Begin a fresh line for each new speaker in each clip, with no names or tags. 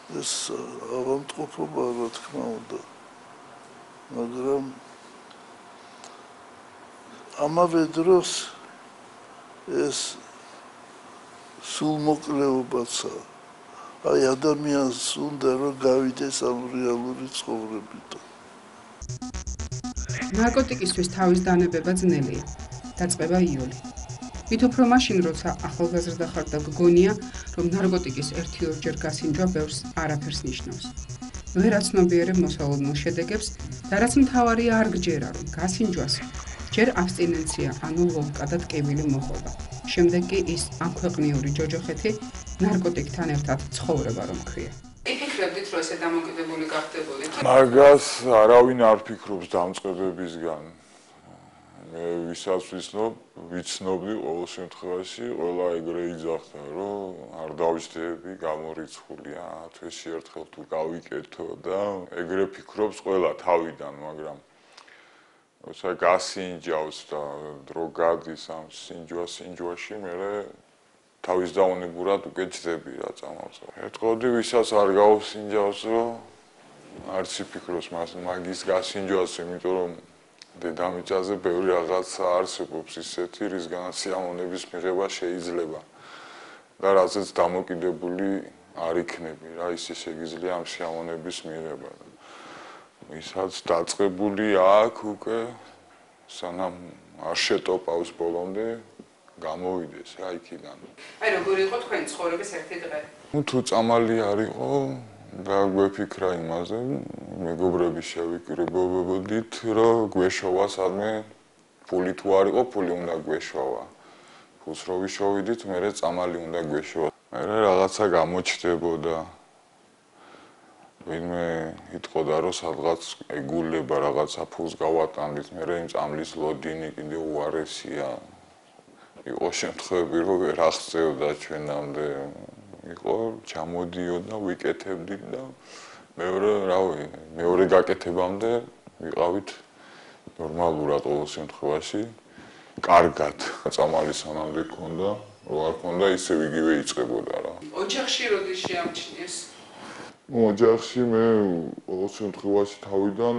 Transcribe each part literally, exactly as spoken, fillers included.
ეს ავადმყოფობა რა თქმა უნდა მაგრამ ამავე დროს ეს სულმოკლეობაცა აი ადამიანს უნდა რომ გავიდეს ამ რეალური ცხოვრებიდან
ნარკოტიკისთვის თავის დანებება ძნელია დაწყება იოლი მით უფრო მაშინ როცა ახალგაზრდა ხარ და გგონია რომ ნარკოტიკის ერთი ორჯერ გასინჯვა ბევრს არაფერს ნიშნავს ვერ აცნობიერებ მოსალოდნელ შედეგებს და რაც მთავარია არ გჯერა რომ გასინჯვას ჯერ აბსტინენცია ანუ ლომკა და ტკივილი მოჰყვა შემდეგ კი ის ამქვეყნიური ჯოჯოხეთი ნარკოტიკთან ერთად ცხოვრება რომ ქვია იფიქრებდით რომ ესე დამოკიდებული გახდებოდით
მაგას არავინ არ ფიქრობს დამწყებებისგან მე ვისაც ვიცნობ ვიცნობდი ყოველ შემთხვევაში ყველა ეგრე იძახდა რომ არ დავიჯდები გამორიცხულია თვეში ერთხელ თუ გავიკეთო და ეგრე ფიქრობს ყველა თავიდან მაგრამ როცა გასინჯავს და დრო გადის ამ სინჯვა სინჯვაში მე თავის დაუნებურად უკვე ჯდები რა წამოწევ. ეთყოდი ვისაც არ გავსინჯავს რომ არც იფიქროს მაგის გასინჯვას იმიტომ რომ დედამიწაზე ბევრი რაღაცა არსებობს ისეთი რისგანაც სიამოვნების მიღება შეიძლება და რაზეც დამოკიდებული არ იქნები რა ისე შეგიძლია ამ სიამოვნების მიღება. ვისაც დაწყებული აქვს უკვე სანამ არ შეტოპავს ბოლომდე გამოვიდეს რა იქიდან.
აი როგორი იყო თქვენი ცხოვრების ერთი დღე?
ნუ თუ წამალი არ იყო და გვეფიქრა იმაზე, მეგობრები შევიკრიბებოდით, რომ გვეშოვა სადმე ფული თუ არ იყო, ფული უნდა გვეშოვა. ფულს რო ვიშოვიდით, მერე წამალი უნდა გვეშოვა. მერე რაღაცა გამოჩნდებოდა. ვინმე იტყოდა რომ სადღაც ეგულება რაღაცა ფულს გავატანდით, მერე იმ წამლის ლოდინი კიდე უარესია. იყო შემთხვევები რომ ვერ აღწევდა ჩვენამდე იყო ჩამოდიოდა ვიკეთებდით და მეორე რავი მეორე გაკეთებამდე ვიყავით ნორმალურად ყოველ შემთხვევაში კარგად წამალი სანამდე ქონდა რო არ ქონდა ისევ იგივე იწყებოდა რა
ოჯახში როდის შეამჩნიეს
ოჯახში მე ყოველ შემთხვევაში თავიდან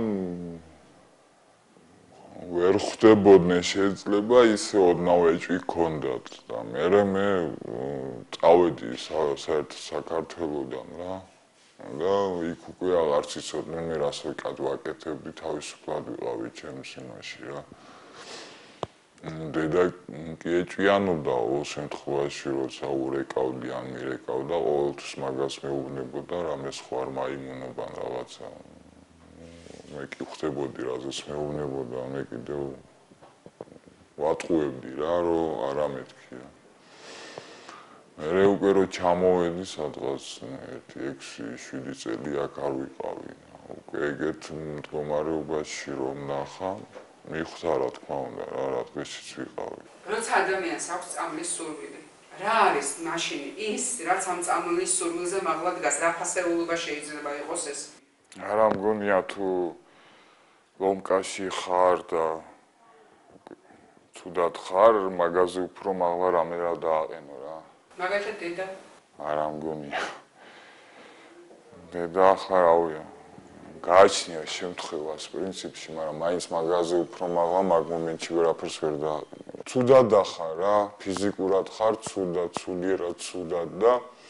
ვერ ხვდებოდნენ შეიძლება ისე ოდნავ ეჭვი ქონდათ და მერე მე წავედი საერთოდ საქართველოდან რა და იქ უკვე აღარც იცოდნენ მე რას ვაკეთებდი თავისუფლად ვიყავი ჩემს იმაში რა დედა კი ეჭვიანობდა ყოველ შემთხვევაში როცა ურეკავდი ან მირეკავდა ყოველთვის მაგას მეუბნებოდა რამე სხვა არ მაიმუნებან რაღაცა მე კი ხვდებოდი რაზეც მეუბნებოდა მე კიდევ ვატყუებდი რა რომ არა მეთქია მე უკვე რო ჩამოვედი სადღაც ერთი ექვსი შვიდი წელი აქ არ ვიყავი უკვე ეგეთ მდგომარეობაში რომ ნახა მიხვდა რა თქმა უნდა რა რა დღეშიც ვიყავი
როცა ადამიანს აქვს წამლის სურვილი რა არის მაშინ ის რაც ამ წამლის სურვილზე მაღლა დგას რა ფასეულობა შეიძლება იყოს ეს
არა მგონია თუ ლომკაში ხარ და თუდად ხარ მაგაზე უფრო მაღლა რამე რა დააყენო რა
მაგალითად დედა
არა მგონია დედა ხარ რავია გააჩნია შემთხვევას პრინციპში მაგრამ მაინც მაგაზე უფრო მაღლა მაგ მომენტში ვერაფერს ვერ დააყენო თუდად ხარ რა ფიზიკურად ხარ თუდად სულიერად თუდად და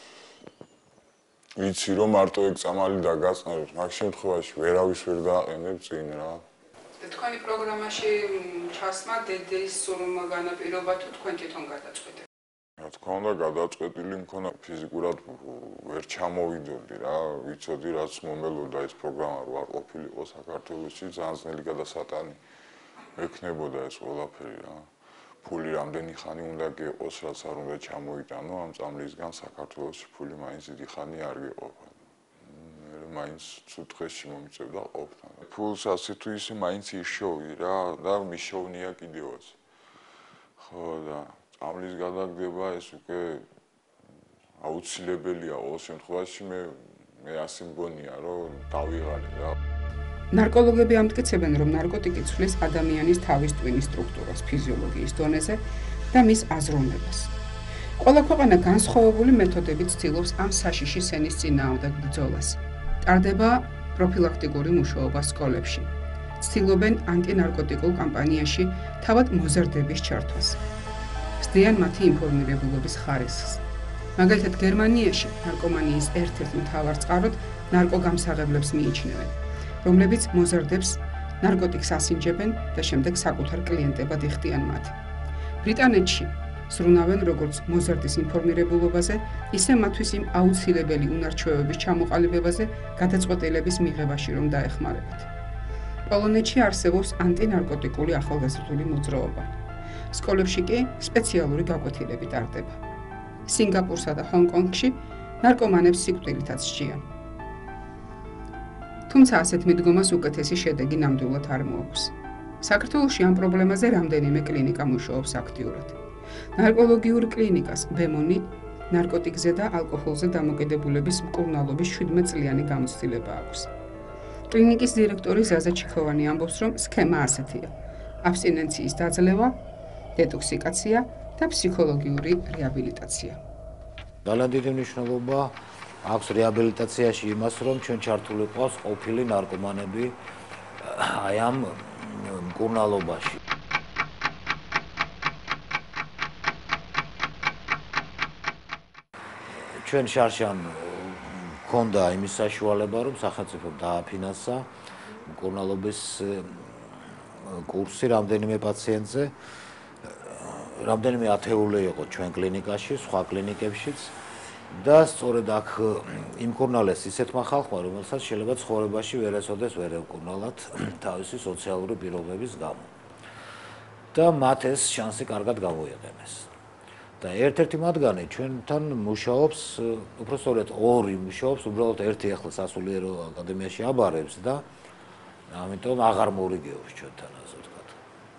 ვიცი რომ მარტო ეგ წამალი დაგაწნევს მაგ შემთხვევაში ვერავის ვერ დააყენებ წინ რა
თქვენი პროგრამაში ჩასმა დედის სურვილმა განაპირობა თუ თქვენ თვითონ გადაწყვეტეთ
რა თქმა უნდა გადაწყვეტილი მქონა ფიზიკურად ვერ ჩამოვიდოდი რა ვიცოდი რაც მომელოდა ეს პროგრამა რო არ ყოფილიყო საქართველოში ძალიან ძნელი გადასატანი ექნებოდა ეს ყველაფერი რა ფული რამდენი ხანი უნდა გეყოს რაც არ უნდა ჩამოიტანო ამ წამლისგან საქართველოში ფული მაინც დიდი ხანი არ გეყოფა მე მაინც ცუდ დღეში მომიწევდა ყოფნა ფულს ასე თუ ისე მაინც იშოვი რა და მიშოვნია კიდევაც ხო და წამლის გადაგდება ეს უკვე აუცილებელია ყოველ შემთხვევაში მე მე ასე მგონია რომ დავიღალე რა
ნარკოლოგები ამტკიცებენ რომ ნარკოტიკი ცვლის ადამიანის თავის ტვინის სტრუქტურას ფიზიოლოგიის დონეზე და მის აზროვნებას ყველა ქვეყანა განსხვავებული მეთოდებით ცდილობს ამ საშიში სენის წინააღმდეგ ბრძოლას. ტარდება პროფილაქტიკური მუშაობა სკოლებში. ცდილობენ ანტინარკოტიკულ კამპანიაში თავად მოზარდების ჩართვას. ზრდიან მათი ინფორმირებულობის ხარისხს. მაგალითად, გერმანიაში ნარკომანიის ერთ-ერთ მთავარ წყაროდ ნარკოგამსაღებლებს მიიჩნევენ, რომლებიც მოზარდებს ნარკოტიკს ასინჯებენ და შემდეგ საკუთარ კლიენტებად იხდიან მათ. ბრიტანეთში ზრუნავენ როგორც მოზარდის ინფორმირებულობაზე, ისე მათთვის იმ აუცილებელი უნარჩვევების ჩამოყალიბებაზე გადაწყვეტილების მიღებაში, რომ დაეხმარებათ. პოლონეთში არსებობს ანტინარკოტიკული ახალგაზრდული მოძრაობა. სკოლებში კი სპეციალური გაკვეთილები ტარდება. სინგაპურსა და ჰონკონგში ნარკომანებს სიკვდილითაც სჯიან. თუმცა ასეთ მიდგომას უკეთესი შედეგი ნამდვილად არ მოაქვს. საქართველოში ამ პრობლემაზე რამდენიმე კლინიკა მუშაობს აქტიურად. ნარკოლოგიურ კლინიკას ბემონი ნარკოტიკზე და ალკოჰოლზე დამოკიდებულების მკურნალობის შვიდმეტ წლიანი გამოცდილება აქვს. კლინიკის დირექტორი ზაზა ჩიქოვანი ამბობს, რომ სქემა ასეთია: აბსტინენციის დაძლევა, დეტოქსიკაცია და ფსიქოლოგიური რეაბილიტაცია.
ძალიან დიდი მნიშვნელობა აქვს რეაბილიტაციაში იმას, რომ ჩვენ ჩართული ყავს ყოფილი ნარკომანები აი ამ მკურნალობაში. ჩვენ შარშან მქონდა იმის საშუალება, რომ სახელმწიფომ დააფინანსა მკურნალობის კურსი რამდენიმე პაციენტზე. რამდენიმე ათეული იყო ჩვენ კლინიკაში, სხვა კლინიკებშიც და სწორედ აქ იმკურნალეს ისეთმა ხალხმა, რომელსაც შეიძლება ცხოვრებაში ვერ ეცოდეს ვერ ემკურნალათ თავისი სოციალური პირობების გამო. და მათ ეს შანსი კარგად გამოიყენეს. და ერთ-ერთი მათგანი ჩვენთან მუშაობს, უბრალოდ ორი მუშაობს, უბრალოდ ერთი ახლა სასულიერო აკადემიაში აბარებს და ამიტომ აღარ მორიგეობს ჩვენთან, ასე ვთქვათ.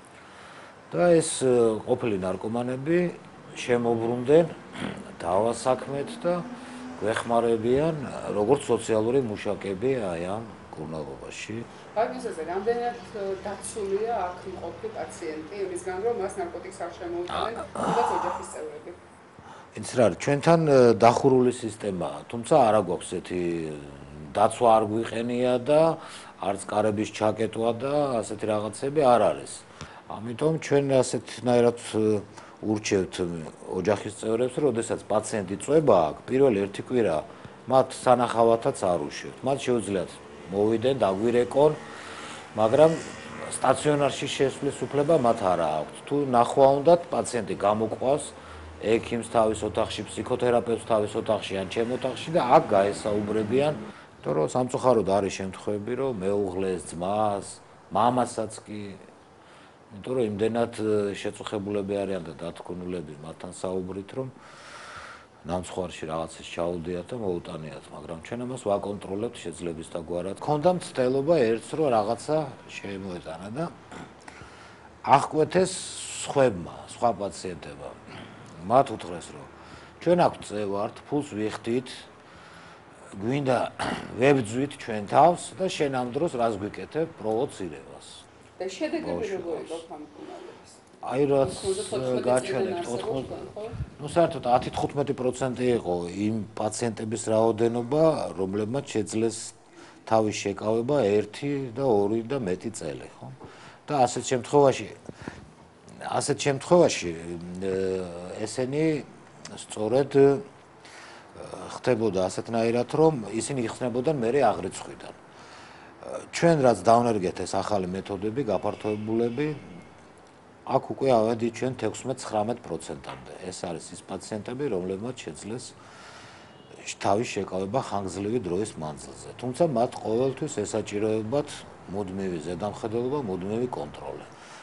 და ეს ყოფილი ნარკომანები შემოbrunდნენ დავასაქმეთ და გვეხმარებიან როგორც სოციალური მუშაკები აი ამ მკურნალობაში.
ბაგიზაზე რამდენად დაცულია აქ მყოფი პაციენტი, იმისგან რომ მას ნარკოტიკს არ შემოუწმენ, თუნდაც ოჯახის წევრები.
იცი რა, ჩვენთან დახურული სისტემაა, თუმცა არა გვაქვს ესეთი დაცვა არ გვიყენია და არც კარების ჩაკეტვა და ასეთი რაღაცები არ არის. ამიტომ ჩვენ ასეთნაირად ურჩევთ ოჯახის წევრებს, რომ შესაძაც პაციენტი წვება აქ, პირველი ერთი კვირა მათ სანახავათაც არ უშვებთ. მათ შეუძლიათ მოვიდნენ, დაგვირეკონ, მაგრამ სტაციონარში შესვლის უფლება მათ არ აქვს. თუ ნახვა უნდათ, პაციენტი გამოყვას ექიმს თავის ოთახში, ფსიქოთერაპევტს თავის ოთახში ან ჩემ ოთახში და აქ გაესაუბრებიან, იმიტომ რომ სამწუხაროდ არის შემთხვევები, რომ მეუღლეს, ძმას, მამასაც კი, იმიტომ რომ იმდენად შეწუხებულები არიან და დათქუნულები მათთან საუბრით, რომ ნამცხვარში რაღაცას ჩაუდიათ და მოუტანიათ, მაგრამ ჩვენ ამას ვაკონტროლებთ შეძლების დაგვარად. ქონდა მცდელობა ერთს, რომ რაღაცა შემოეტანა და აღკვეთეს სხვებმა, სხვა პაციენტებმა. მათ უთხრეს, რომ ჩვენ აქ წევართ, ფულს ვიხდით, გვინდა ვებძვით ჩვენ თავს და შენ ამ დროს რას გვიკეთებ პროვოცირებას.
და შედეგები როგორ იყო ამ მკურნალობის?
აი რაც გაჩვენებთ ოთხმოცდაოთხ ნუ საერთოდ ათი თხუთმეტი პროცენტი იყო იმ პაციენტების რაოდენობა, რომლებმაც შეძლეს თავის შეკავება ერთი და ორი და მეტი წელი, ხო? და ასეთ შემთხვევაში ასეთ შემთხვევაში ესენი სწორედ ხდებოდა ასეთნაირად, რომ ისინი იხსნებოდნენ მერე აღრიცხვიდან. ჩვენ რაც დავნერგეთ ეს ახალი მეთოდები, გაფართოებულები, აქ უკვე ავედით ჩვენ თექვსმეტ ცხრამეტ პროცენტამდე. ეს არის ის პაციენტები, რომლებმაც შეძლეს თავის შეკავება ხანგრძლივი დროის მანძილზე. თუმცა მათ ყოველთვის ესაჭიროებათ მუდმივი ზედამხედველობა, მუდმივი კონტროლი.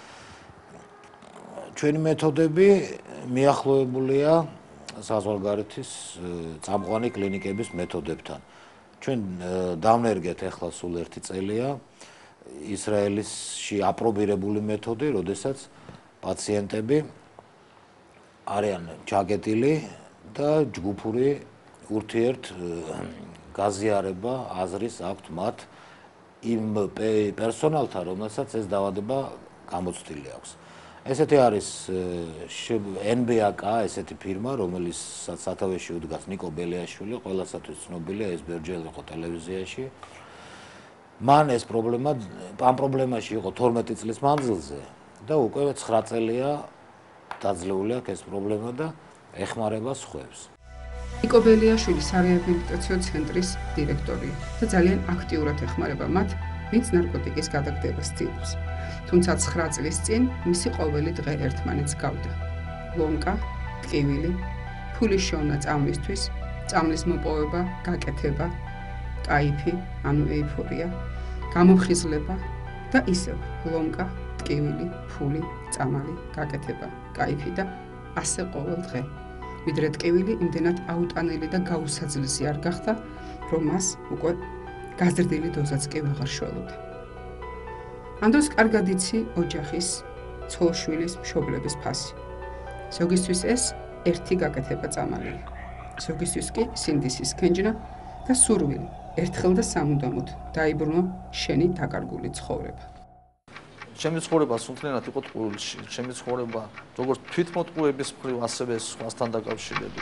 ჩვენი მეთოდები მიახლოებულია საზღვარგარეთის წამყვანი კლინიკების მეთოდებთან. ჩვენ დავნერგეთ ახლა სულ ერთი წელია ისრაელში აპრობირებული მეთოდი, როდესაც პაციენტები არიან ჩაკეტილი და ჯგუფური ურთიერთ გაზიარება აზრის აქვთ მათ იმ პერსონალთან, რომელსაც ეს დაავადება გამოცდილი აქვს. ესეთი არის ენ ბი აკ, ესეთი ფირმა, რომელიც სათავეში უდგას ნიკო ბელიაშვილი, ყველასათვის ცნობილია, ეს ბევრჯერ იყო ტელევიზიაში. მან ეს პრობლემა, ამ პრობლემაში იყო თორმეტი წლის მანძილზე და უკვე ცხრა წელია დაძლეული აქვს ეს პრობლემა და ეხმარება სხვებს.
ნიკო ბელიაშვილის რეაბილიტაციო ცენტრის დირექტორია და ძალიან აქტიურად ეხმარება მათ, ვინც ნარკოტიკის გადაგდებას ცდილობს. თუმცა ცხრა წლის წინ მისი ყოველი დღე ერთმანეთს გავდა. ლონკა, ტკივილი, ფულის შოვნა წამლისთვის, წამლის მოპოვება, გაკეთება, კაიფი, ანუ ეიფორია, გამოფხიზლება და ისევ ლონკა, ტკივილი, ფული, წამალი, გაკეთება, კაიფი და ასე ყოველ დღე. ვიდრე ტკივილი იმდენად აუტანელი და გაუსაძლისი არ გახდა, რომ მას უკვე გაზრდილი დოზაც კი ვეღარ შველოდა. ამ დროს კარგად იცი ოჯახის, ცოლ-შვილის, მშობლების ფასი. ზოგისთვის ეს ერთი გაკეთება წამალია. ზოგისთვის კი სინდისის ქენჯნა და სურვილი, ერთხელ და სამუდამოდ დაიბრუნო შენი დაკარგული ცხოვრება.
ჩემი ცხოვრება სულთნელად იყო ტყუილში. ჩემი ცხოვრება როგორც თვითმოტყუების მხრივ, ასევე სხვასთან დაკავშირებით.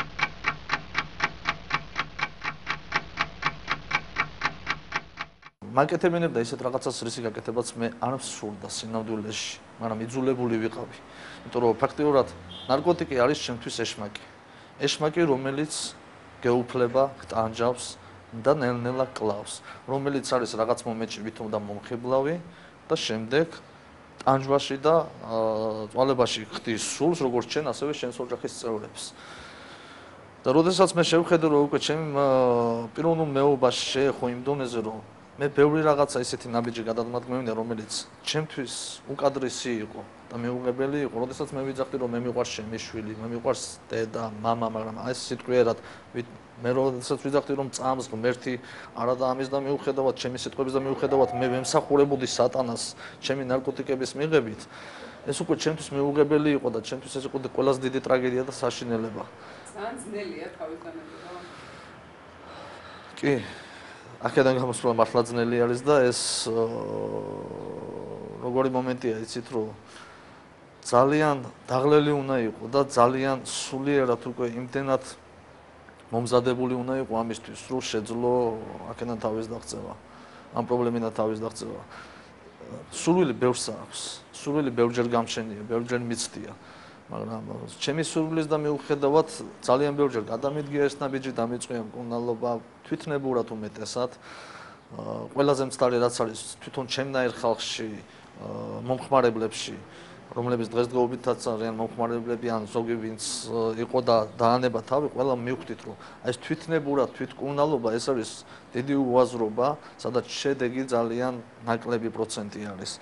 მაკეთებინებდა ისეთ რაღაცას, რისი გაკეთებაც მე არ მსურდა სინამდვილეში, მაგრამ იძულებული ვიყავი. იმიტომ რომ ფაქტიურად ნარკოტიკი არის ჩემთვის ეშმაკი. ეშმაკი, რომელიც გეუფლება, გტანჯავს და ნელ-ნელა კლავს, რომელიც არის რაღაც მომენტში ვითომ და მომხიბლავი და შემდეგ ტანჯვაში და წვალებაში ხდის სულს, როგორც შენ, ასევე შენს ოჯახის წევრებს. და როდესაც მე შევხედე, რომ უკვე ჩემ პიროვნულ მეუბაში შეეხო იმ დონეზე, რომ მე ბევრი რაღაცა ისეთი ნაბიჯი გადადმადგმევინდა, რომელიც ჩემთვის უკადრესი იყო და მეუღებელი იყო, როდესაც მე ვიძახდი, რომ მე მიყვარს ჩემი შვილი, მე მიყვარს დედა, მამა, მაგრამ ეს სიტყვიერად მე როდესაც ვიძახდი, რომ წამს ღმერთი არა და ამის და მიუხედავად ჩემი სიტყვების და მიუხედავად მე ვემსახურებოდი სატანას ჩემი ნარკოტიკების მიღებით, ეს უკვე ჩემთვის მეუღებელი იყო და ჩემთვის ეს იყო ყველაზე დიდი ტრაგედია და საშინელება.
ძალიან ძნელია თავის განმარტება.
კი აქედან გამოსვლა მართლა ძნელი არის და ეს როგორი მომენტია, იცით, რომ ძალიან დაღლელი უნდა იყო და ძალიან სულიერად უკვე იმდენად მომზადებული უნდა იყო ამისთვის, რომ შეძლო აქედან თავის დაღწევა, ამ პრობლემიდან თავის დაღწევა. სურვილი ბევრს აქვს, სურვილი ბევრჯერ გამშენია, ბევრჯერ მიცდია, მაგრამ ჩემი სურვილის და მიუხედავად ძალიან ბევრჯერ გადამიდგია ეს ნაბიჯი, დამიწყია მკურნალობა, თვითნებურად უმეტესად. ყველაზე მცდარი რაც არის თვითონ ჩემნაირ ხალხში, მომხმარებლებში, რომლებიც დღესდღეობითაც არიან მომხმარებლები ან ზოგი ვინც იყო და დაანება თავი, ყველა მივხვდით, რომ ეს თვითნებურად, თვითმკურნალობა ეს არის დიდი უაზრობა, სადაც შედეგი ძალიან ნაკლები პროცენტი არის.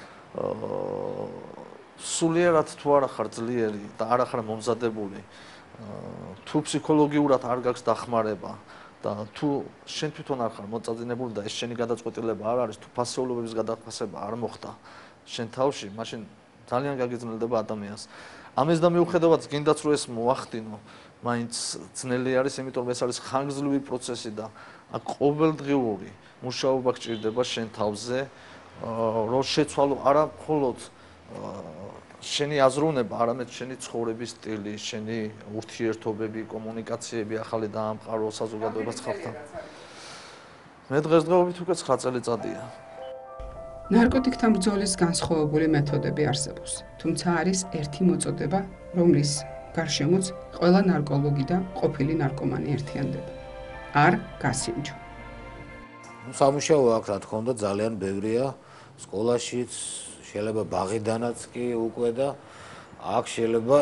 სულიერად თუ არა ხარ ძლიერი და არ ხარ მომზადებული, თუ ფსიქოლოგიურად არ გაქვს დახმარება და თუ შენ თვითონ არ ხარ მოწაძინებული და ეს შენი გადაწყვეტილება არ არის, თუ ფასეულობების გადაფასება არ მოხდა შენ თავში, მაშინ ძალიან გაგიზნელდება ადამიანს. ამის და მიუხედავად გინდაც რომ ეს მოახდინო, მაინც ძნელი არის, იმიტომ რომ ეს არის ხანგრძლივი პროცესი და აქ ყოველდღიური მუშაობა გჭირდება შენ თავზე, რომ შეცვალო არა მხოლოდ შენი აზროვნება, არამედ შენი ცხოვრების სტილი, შენი ურთიერთობები, კომუნიკაციები, ახალი დაამყარო საზოგადოებას ხალხთან. მე დღესდღეობით უკვე ცხრა წელიწადია.
ნარკოტიკთან ბრძოლის განსხვავებული მეთოდები არსებობს, თუმცა არის ერთი მოწოდება, რომლის გარშემოც ყველა ნარკოლოგი და ყოფილი ნარკომანი ერთიანდება. არ გასინჯო.
სამუშაო აქ რა თქმა უნდა ძალიან ბევრია, სკოლაშიც შეიძლება ბაღიდანაც კი უკვე და აქ შეიძლება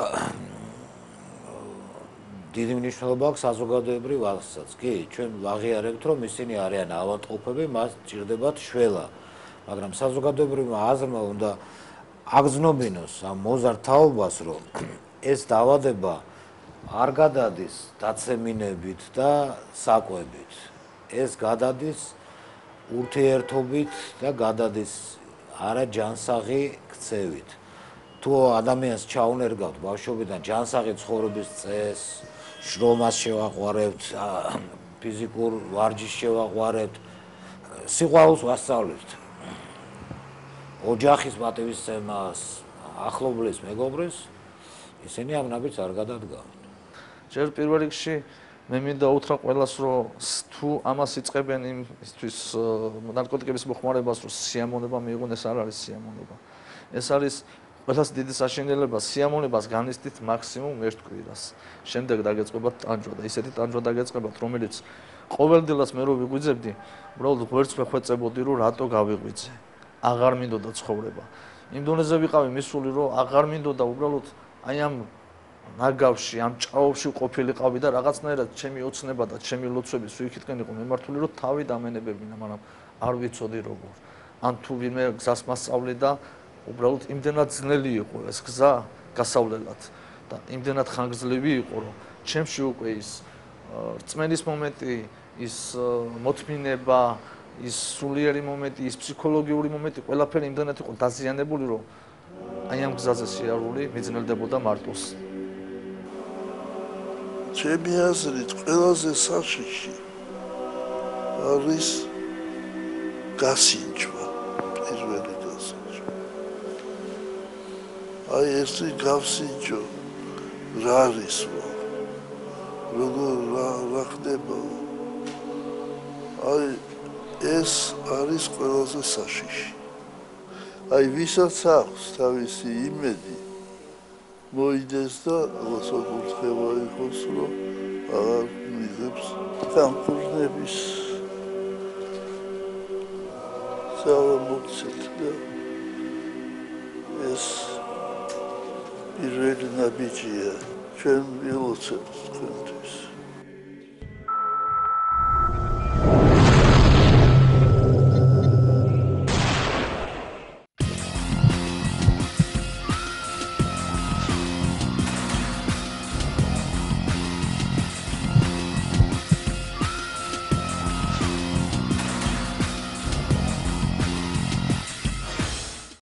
დიდი მნიშვნელობა აქვს საზოგადოებრივ აღზრდას. კი, ჩვენ ვაღიარებთ, რომ ისინი არიან ავადმყოფები, მას ჭირდებათ შველა. მაგრამ საზოგადოებრივმა აზრმა უნდა აგზნობინოს ამ მოზარდ თაობას, რომ ეს დაავადება არ გადადის დაცემინებით და საკვებით. ეს გადადის ურთიერთობით და გადადის არა ჯანსაღი ქცევით. თუ ადამიანს ჩაუნერგავთ ბავშვობიდან ჯანსაღი ცხოვრების წესს, შრომას შევაყვარებთ, ფიზიკურ ვარჯიშს შევაყვარებთ, სიყვარულს ვასწავლებთ. ოჯახის პატივისცემას, ახლობლის მეგობრებს, ისინი ამ ნაბიჯს არ გადადგავენ.
ჯერ პირველ რიგში მე მინდა უთხრა ყველას, რომ თუ ამას იწყებენ იმისთვის ნარკოტიკების მოხმარებას, რომ სიამოვნება მიიღონ, ეს არ არის სიამოვნება. ეს არის ყველას დიდი საშინელება, სიამოვნებას განიცდით მაქსიმუმ ერთ კვირას. შემდეგ დაგეწყებათ ტანჯვა და ისეთი ტანჯვა დაგეწყებათ, რომელიც ყოველდღიურად მე რო ვიგვიძებდი, უბრალოდ ღერს მეხვეწებოდი, რომ რატო გავიღვიძე. აღარ მინდოდა ცხოვრება. იმ დონეზე ვიყავი მისული, რომ აღარ მინდოდა უბრალოდ აი ამ ნაგავში, ამ ჭაობში ყოფილიყავი და რაღაცნაირად ჩემი ოცნება და ჩემი ლოცვები სუიქითკენ იყო მემართული, რომ თავი დამენებებინა, მაგრამ არ ვიცოდი როგორ. ან თუ ვინმე გზას მასწავლე და უბრალოდ იმდენად ძნელი იყო ეს გზა გასავლელად და იმდენად ხანგრძლივი იყო, რომ ჩემში უკვე ის რწმენის მომენტი, ის მოთმინება, ის სულიერი მომენტი, ის ფსიქოლოგიური მომენტი, ყველაფერი იმდენად იყო დაზიანებული, რომ აი ამ გზაზე სიარული მიძნელდებოდა მარტოს.
ჩემი აზრით ყველაზე საშიში არის გასინჯვა, პირველი გასინჯვა. აი ერთი გავსინჯო რა არის, როგორ რა ხდება. აი ეს არის ყველაზე საშიში. აი ვისაც აქვს თავისი იმედი მოიდეს და მოსაკურთხება იყოს, რომ აღარ მიღებს დამკურნების ძალა მოგცეთ და ეს პირველი ნაბიჯია ჩვენ ვილოცებთ თქვენთვის.